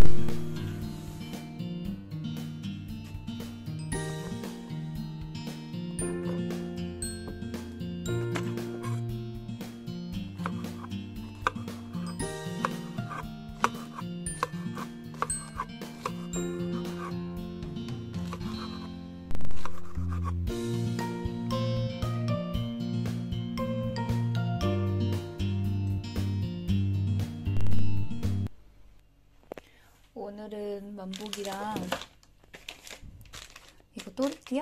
오늘은 만복이랑 이거 또르띠아?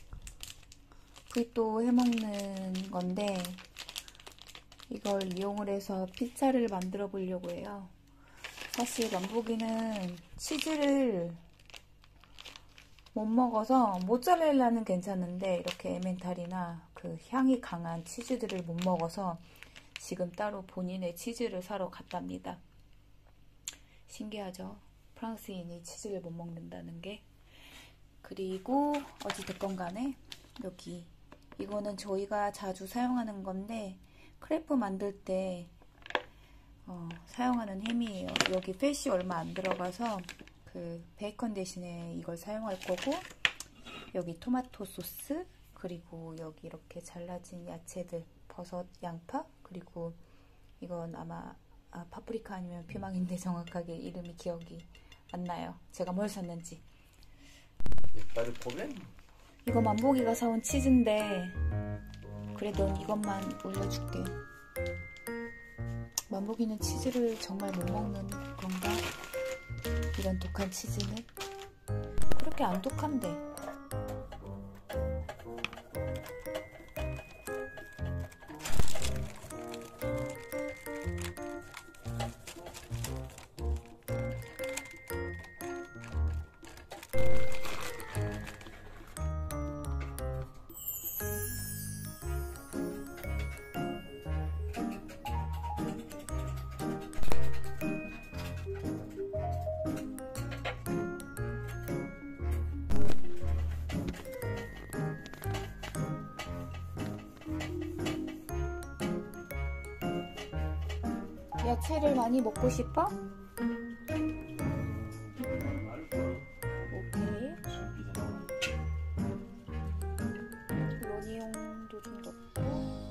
브리또 해먹는 건데 이걸 이용을 해서 피자를 만들어 보려고 해요. 사실 만복이는 치즈를 못 먹어서 모짜렐라는 괜찮은데 이렇게 에멘탈이나 그 향이 강한 치즈들을 못 먹어서 지금 따로 본인의 치즈를 사러 갔답니다. 신기하죠? 프랑스인이 치즈를 못 먹는다는 게. 그리고 어찌됐건 간에 여기 이거는 저희가 자주 사용하는 건데 크레프 만들 때 사용하는 햄이에요. 여기 팻이 얼마 안 들어가서 그 베이컨 대신에 이걸 사용할 거고, 여기 토마토 소스, 그리고 여기 이렇게 잘라진 야채들, 버섯, 양파, 그리고 이건 아마 파프리카 아니면 피망인데 정확하게 이름이 기억이 안 나요. 제가 뭘 샀는지. 이거 만복이가 사온 치즈인데 그래도 이것만 올려줄게. 만복이는 치즈를 정말 못 먹는 건가? 이런 독한 치즈는? 그렇게 안 독한데. 야채를 많이 먹고 싶어? 오케이. 로니용도 좀 넣고.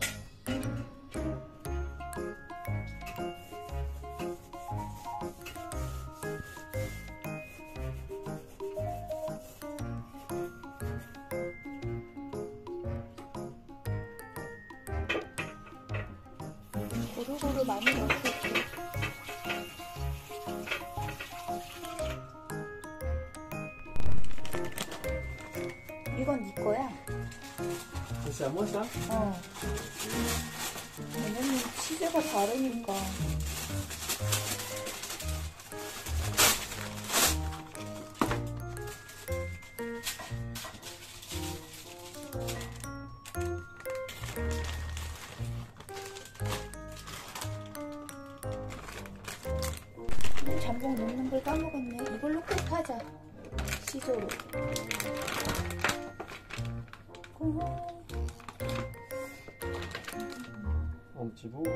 고루고루 많이 넣고. 이건 네 거야. C'est à moi ça? 왜냐면 치즈가 다르니까. 잠봉 넣는 걸 까먹었네. 이걸로 꼭 하자. 시조로. Un petit bout.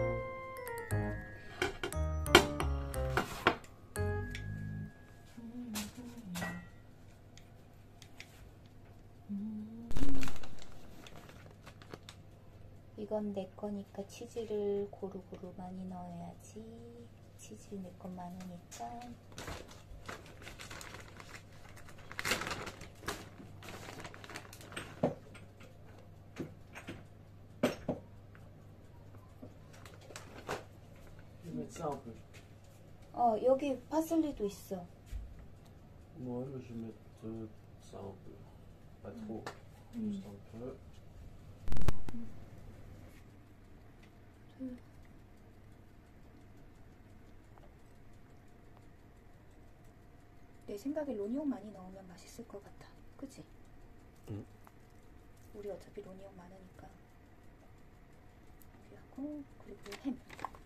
이건 내 거니까 치즈를 고루고루 많이 넣어야지. 치즈 내 건 많으니까. 여기 파슬리도 있어. Moi, je vais mettre ça un peu. Pas trop. Juste un peu. 내 생각에 로니용 많이 넣으면 맛있을 것 같아. 그치? 응. 우리 어차피 로니용 많으니까. 여기 하고, 그리고 햄.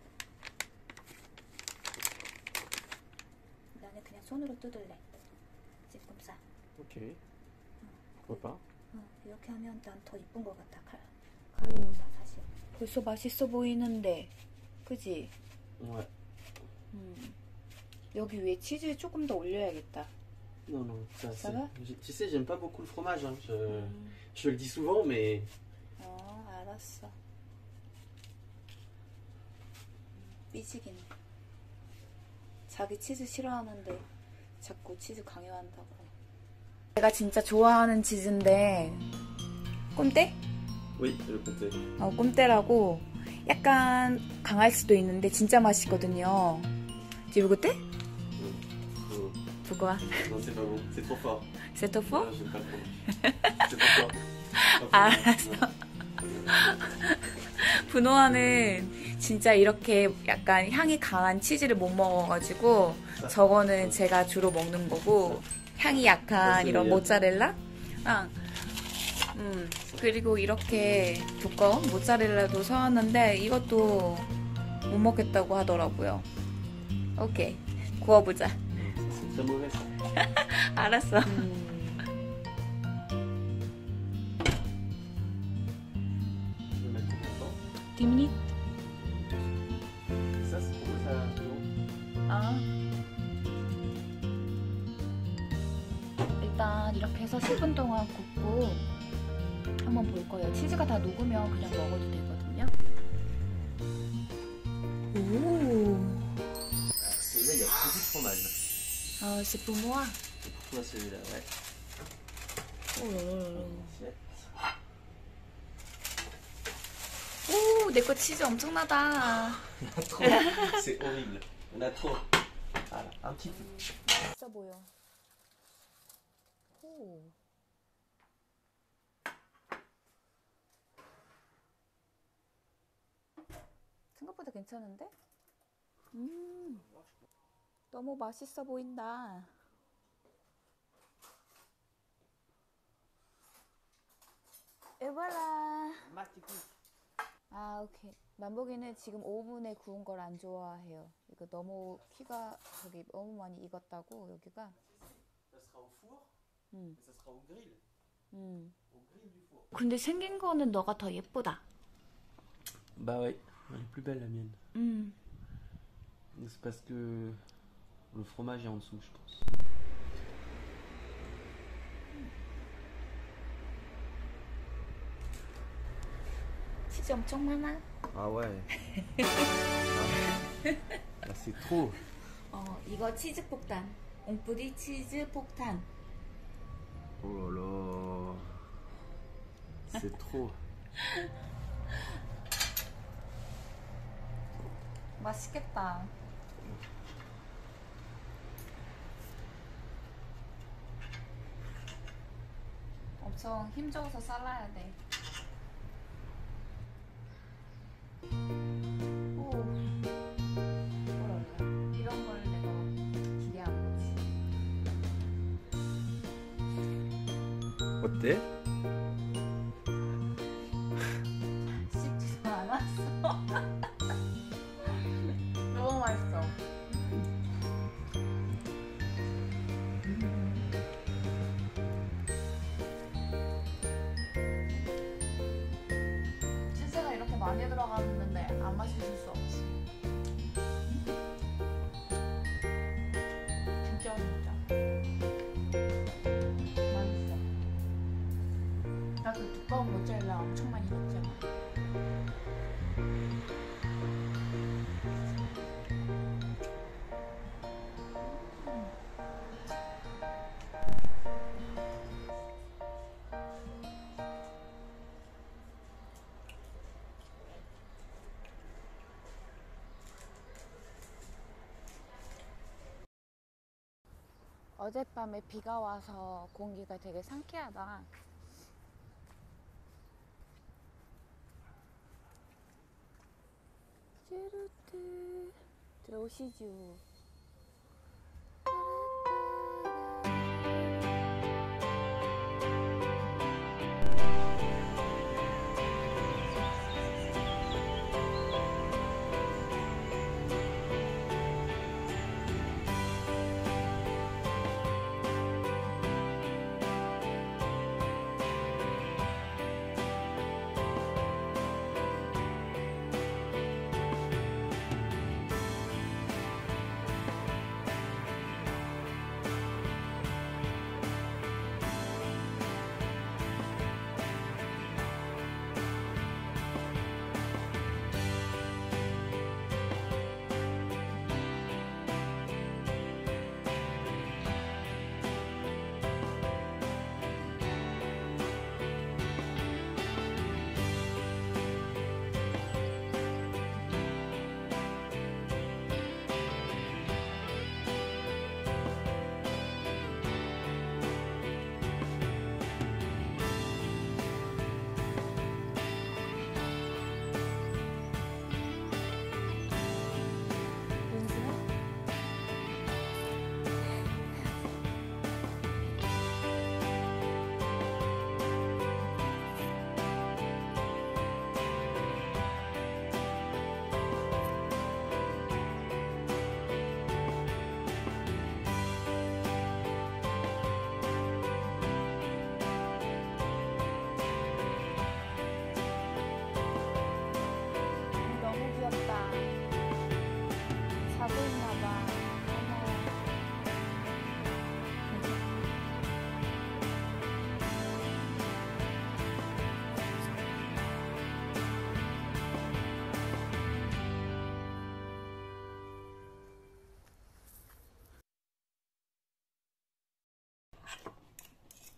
나는 그냥 손으로 뜯을래. 조금 싸. Ok. Pourquoi pas? 이렇게 하면 난 더 이쁜 것 같아. 가위보다 사실. 벌써 맛있어 보이는데, 그지? Ouais. 여기 위에 치즈 조금 더 올려야겠다. Non, non, ça, Ça va? Tu sais, j'aime pas beaucoup le fromage. Hein. Je le dis souvent, mais 알았어. 삐지기네. 자기 치즈 싫어하는데 자꾸 치즈 강요한다고. 내가 진짜 좋아하는 치즈인데 꼼떼? oui, le comté. 꼼떼라고 약간 강할 수도 있는데 진짜 맛있거든요. 지브고떼? Pourquoi? Non, c'est pas bon, c'est trop fort. C'est trop fort? J'aime pas le fromage. C'est trop fort. 알았어. 분호아는 진짜 이렇게 약간 향이 강한 치즈를 못 먹어가지고 저거는 제가 주로 먹는 거고 향이 약한 이런 모짜렐라? 그리고 이렇게 두꺼운 모짜렐라도 사왔는데 이것도 못 먹겠다고 하더라고요. 오케이, 구워보자. C'est très mauvais ça. 알았어. Je vais mettre combien de temps? 10 minutes? Ça, c'est pour que ça. Non? 일단 이렇게 해서 10분 동안 굽고 한번 볼 거예요. 치즈가 다 녹으면 그냥 먹어도 되거든요. 오. Celui-là, il y a beaucoup de fromage. C'est pour moi. C'est pour toi celui-là, ouais. 오, 내 거 치즈 엄청나다. Trop. C'est horrible. On a trop. Voilà, un petit peu. 맛있어 보여. 오. 생각보다 괜찮은데? 너무 맛있어 보인다. 에발라. 오케이. 만복이는 지금 오븐에 구운 걸 안 좋아해요. 이거 너무 키가 저기 너무 많이 익었다고 여기가. Ça sera au four. 음. Ça sera au grill. Au grill du four. 근데 생긴 거는 너가 더 예쁘다. Bah ouais, elle est plus belle la mienne. C'est parce que le fromage est en dessous, je pense. 치즈 엄청 많아. Ah ouais. Là, c'est trop. 이거 치즈 폭탄. 옹뿌리 치즈 폭탄. Oh là là. C'est trop. 맛있겠다. 엄청 힘줘서 잘라야 돼. 오, 뭐랄까. 이런 걸 내가 기대한 거지. 어때? 씹지도 않았어. 너무 맛있어. 치즈가 이렇게 많이 들어갔는데 안 마실 수 없어. 진짜 맛있어. 나 그 두꺼운 모짜렐라 엄청 많이 먹잖아. 어젯밤에 비가 와서 공기가 되게 상쾌하다. 쭈루뚜 들어오시죠.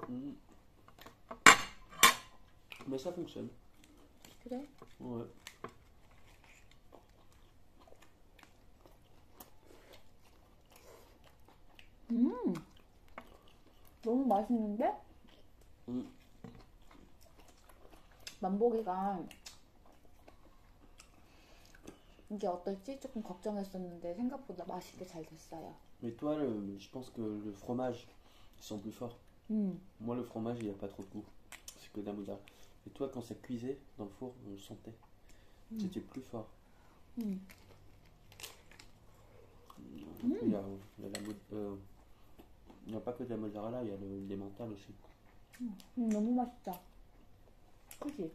Mm. Mais ça fonctionne. 그래? Ouais. 너무 맛있는데? Mm. 만보기가 이게 어떨지 조금 걱정했었는데 생각보다 맛있게 잘 됐어요. Mais toi, je pense que le fromage, ils sont plus forts. Moi, le fromage, il n'y a pas trop de goût. C'est que de la mozzarella. Et toi, quand ça cuisait dans le four, on le sentait. C'était plus fort. Après, il n'y a pas que de la mozzarella, il y a l'emmental aussi. 너무 맛있다. 그치?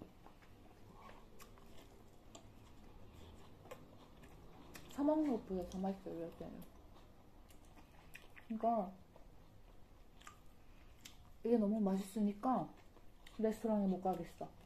사 먹는 것보다 더 맛있어요, 이럴 때는. 그러니까 이게 너무 맛있으니까 레스토랑에 못 가겠어.